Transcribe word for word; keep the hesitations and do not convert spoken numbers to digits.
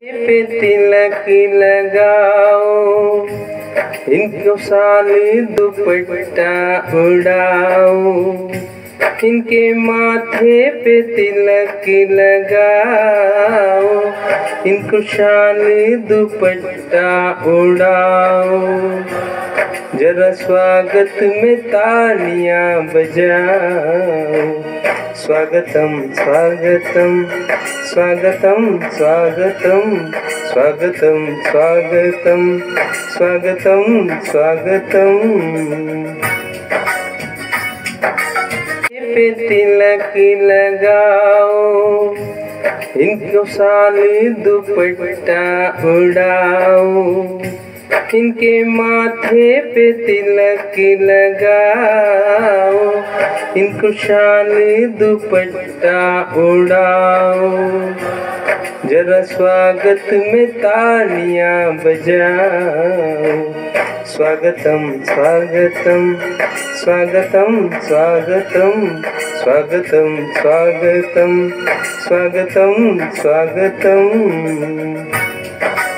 पे तिलक लगाओ, इनको साली दुपट्टा उड़ाओ, इनके माथे पे तिलक लगाओ, इनको शाली दुपट्टा उड़ाओ, जरा स्वागत में तालियां बजाओ। स्वागतम स्वागतम स्वागतम स्वागतम स्वागतम स्वागतम स्वागतम स्वागतम। पे तिलक लगाओ, इनको साली दुपट्टा उड़ाओ, इनके माथे पे तिलक लगाओ, इनको शाली दुपट्टा उड़ाओ, जरा स्वागत में तालियां बजाओ। स्वागतम स्वागतम स्वागतम स्वागतम स्वागतम स्वागतम स्वागतम स्वागतम।